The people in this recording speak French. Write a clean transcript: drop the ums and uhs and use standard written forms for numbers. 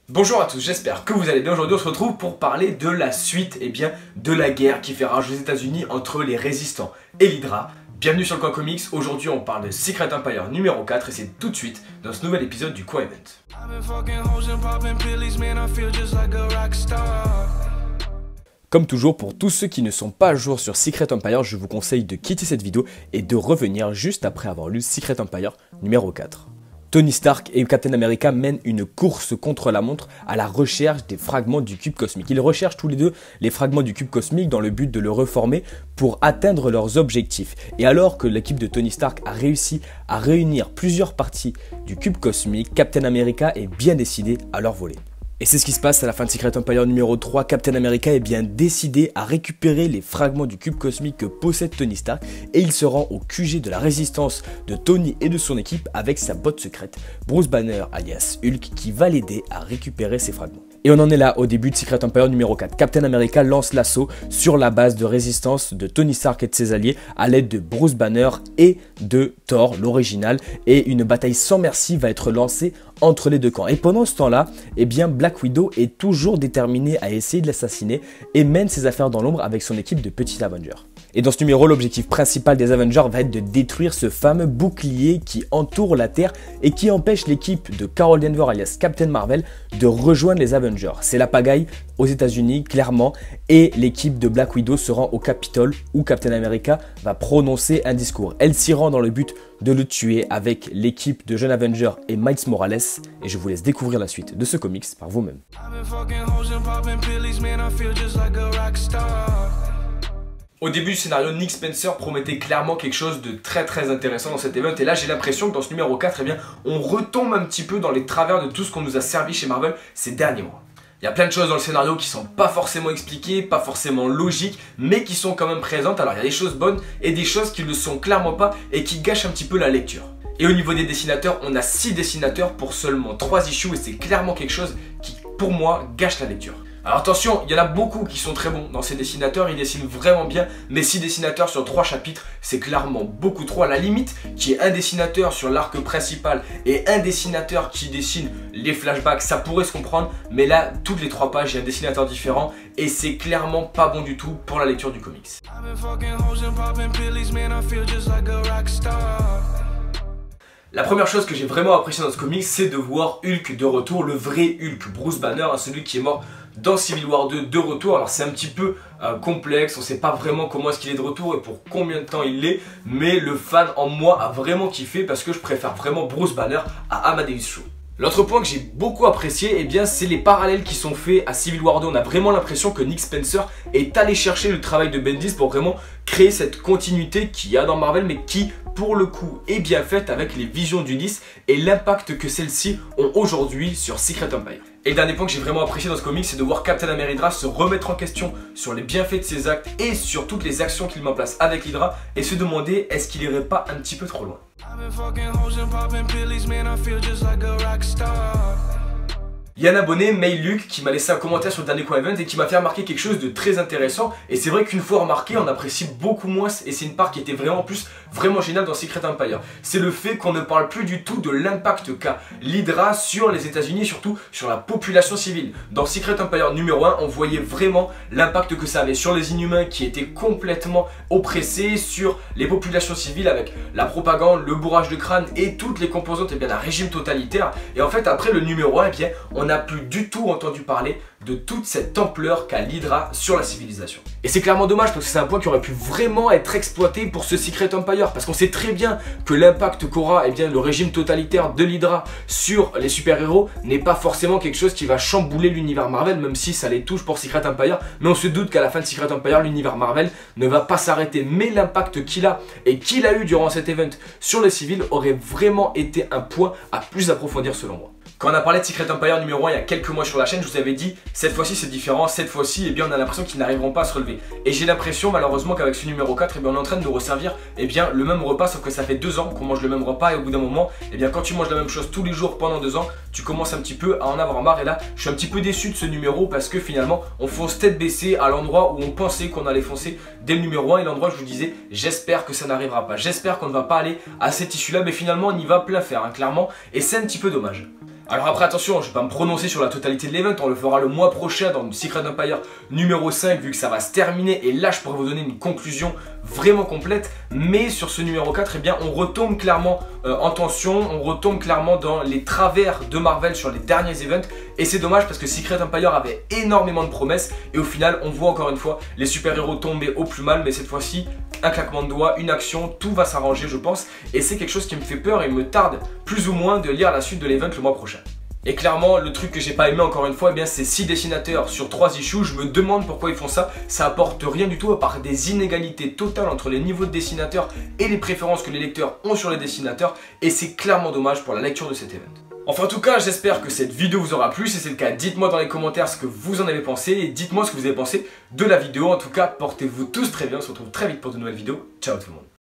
Bonjour à tous, j'espère que vous allez bien. Aujourd'hui on se retrouve pour parler de la suite de la guerre qui fait rage aux États-Unis entre les résistants et l'Hydra. Bienvenue sur le Coin Comics, aujourd'hui on parle de Secret Empire numéro 4 et c'est tout de suite dans ce nouvel épisode du Coin Event. Comme toujours, pour tous ceux qui ne sont pas à jour sur Secret Empire, je vous conseille de quitter cette vidéo et de revenir juste après avoir lu Secret Empire numéro 4. Tony Stark et Captain America mènent une course contre la montre à la recherche des fragments du cube cosmique. Ils recherchent tous les deux les fragments du cube cosmique dans le but de le reformer pour atteindre leurs objectifs. Et alors que l'équipe de Tony Stark a réussi à réunir plusieurs parties du cube cosmique, Captain America est bien décidé à leur voler. Et c'est ce qui se passe à la fin de Secret Empire numéro 3, Captain America est bien décidé à récupérer les fragments du cube cosmique que possède Tony Stark et il se rend au QG de la résistance de Tony et de son équipe avec sa botte secrète, Bruce Banner alias Hulk, qui va l'aider à récupérer ces fragments. Et on en est là au début de Secret Empire numéro 4. Captain America lance l'assaut sur la base de résistance de Tony Stark et de ses alliés à l'aide de Bruce Banner et de Thor, l'original. Et une bataille sans merci va être lancée entre les deux camps. Et pendant ce temps-là, eh bien Black Widow est toujours déterminée à essayer de l'assassiner et mène ses affaires dans l'ombre avec son équipe de petits Avengers. Et dans ce numéro, l'objectif principal des Avengers va être de détruire ce fameux bouclier qui entoure la Terre et qui empêche l'équipe de Carol Danvers alias Captain Marvel de rejoindre les Avengers. C'est la pagaille aux États-Unis, clairement, et l'équipe de Black Widow se rend au Capitole où Captain America va prononcer un discours. Elle s'y rend dans le but de le tuer avec l'équipe de jeunes Avengers et Miles Morales. Et je vous laisse découvrir la suite de ce comics par vous-même. Au début du scénario, Nick Spencer promettait clairement quelque chose de très intéressant dans cet event. Et là, j'ai l'impression que dans ce numéro 4, eh bien, on retombe un petit peu dans les travers de tout ce qu'on nous a servi chez Marvel ces derniers mois. Il y a plein de choses dans le scénario qui sont pas forcément expliquées, pas forcément logiques, mais qui sont quand même présentes. Alors il y a des choses bonnes et des choses qui ne le sont clairement pas et qui gâchent un petit peu la lecture. Et au niveau des dessinateurs, on a 6 dessinateurs pour seulement 3 issues et c'est clairement quelque chose qui, pour moi, gâche la lecture. Alors attention, il y en a beaucoup qui sont très bons dans ces dessinateurs, ils dessinent vraiment bien, mais 6 dessinateurs sur 3 chapitres, c'est clairement beaucoup trop. À la limite, qui est un dessinateur sur l'arc principal et un dessinateur qui dessine les flashbacks, ça pourrait se comprendre, mais là, toutes les 3 pages, il y a un dessinateur différent et c'est clairement pas bon du tout pour la lecture du comics. La première chose que j'ai vraiment apprécié dans ce comics, c'est de voir Hulk de retour, le vrai Hulk, Bruce Banner, celui qui est mort dans Civil War 2 de retour. Alors c'est un petit peu complexe, on ne sait pas vraiment comment est-ce qu'il est de retour et pour combien de temps il l'est, mais le fan en moi a vraiment kiffé parce que je préfère vraiment Bruce Banner à Amadeus Cho. L'autre point que j'ai beaucoup apprécié, eh bien, c'est les parallèles qui sont faits à Civil War 2. On a vraiment l'impression que Nick Spencer est allé chercher le travail de Bendis pour vraiment créer cette continuité qu'il y a dans Marvel, mais qui, pour le coup, est bien faite avec les visions d'Ulysse et l'impact que celles-ci ont aujourd'hui sur Secret Empire. Et le dernier point que j'ai vraiment apprécié dans ce comic, c'est de voir Captain America se remettre en question sur les bienfaits de ses actes et sur toutes les actions qu'il met en place avec l'Hydra et se demander est-ce qu'il irait pas un petit peu trop loin. Il y a un abonné, Mayluc, qui m'a laissé un commentaire sur le dernier Coin Event et qui m'a fait remarquer quelque chose de très intéressant. Et c'est vrai qu'une fois remarqué, on apprécie beaucoup moins, et c'est une part qui était vraiment géniale dans Secret Empire. C'est le fait qu'on ne parle plus du tout de l'impact qu'a l'Hydra sur les États-Unis et surtout sur la population civile. Dans Secret Empire numéro 1, on voyait vraiment l'impact que ça avait sur les Inhumains qui étaient complètement oppressés, sur les populations civiles avec la propagande, le bourrage de crâne et toutes les composantes d'un régime totalitaire. Et en fait, après le numéro 1, eh bien, on n'a plus du tout entendu parler de toute cette ampleur qu'a l'Hydra sur la civilisation. Et c'est clairement dommage parce que c'est un point qui aurait pu vraiment être exploité pour ce Secret Empire parce qu'on sait très bien que l'impact qu'aura le régime totalitaire de l'Hydra sur les super-héros n'est pas forcément quelque chose qui va chambouler l'univers Marvel, même si ça les touche pour Secret Empire, mais on se doute qu'à la fin de Secret Empire, l'univers Marvel ne va pas s'arrêter, mais l'impact qu'il a et qu'il a eu durant cet event sur les civils aurait vraiment été un point à plus approfondir selon moi. Quand on a parlé de Secret Empire numéro 1 il y a quelques mois sur la chaîne, je vous avais dit cette fois-ci c'est différent, cette fois-ci eh bien on a l'impression qu'ils n'arriveront pas à se relever. Et j'ai l'impression malheureusement qu'avec ce numéro 4 eh bien, on est en train de nous resservir le même repas, sauf que ça fait 2 ans qu'on mange le même repas et au bout d'un moment, eh bien, quand tu manges la même chose tous les jours pendant 2 ans, tu commences un petit peu à en avoir marre. Et là je suis un petit peu déçu de ce numéro parce que finalement on fonce tête baissée à l'endroit où on pensait qu'on allait foncer dès le numéro 1 et l'endroit où je vous disais j'espère que ça n'arrivera pas, j'espère qu'on ne va pas aller à cette issue là, mais finalement on y va plein faire clairement et c'est un petit peu dommage. Alors après attention, je vais pas me prononcer sur la totalité de l'event, on le fera le mois prochain dans Secret Empire numéro 5 vu que ça va se terminer et là je pourrais vous donner une conclusion vraiment complète. Mais sur ce numéro 4, eh bien on retombe clairement en tension, on retombe clairement dans les travers de Marvel sur les derniers events et c'est dommage parce que Secret Empire avait énormément de promesses et au final on voit encore une fois les super-héros tomber au plus mal, mais cette fois-ci un claquement de doigts, une action, tout va s'arranger je pense et c'est quelque chose qui me fait peur et me tarde plus ou moins de lire la suite de l'event le mois prochain. Et clairement, le truc que j'ai pas aimé encore une fois, eh bien c'est 6 dessinateurs sur 3 issues. Je me demande pourquoi ils font ça. Ça apporte rien du tout à part des inégalités totales entre les niveaux de dessinateurs et les préférences que les lecteurs ont sur les dessinateurs. Et c'est clairement dommage pour la lecture de cet event. Enfin en tout cas, j'espère que cette vidéo vous aura plu. Si c'est le cas, dites-moi dans les commentaires ce que vous en avez pensé. Et dites-moi ce que vous avez pensé de la vidéo. En tout cas, portez-vous tous très bien. On se retrouve très vite pour de nouvelles vidéos. Ciao tout le monde.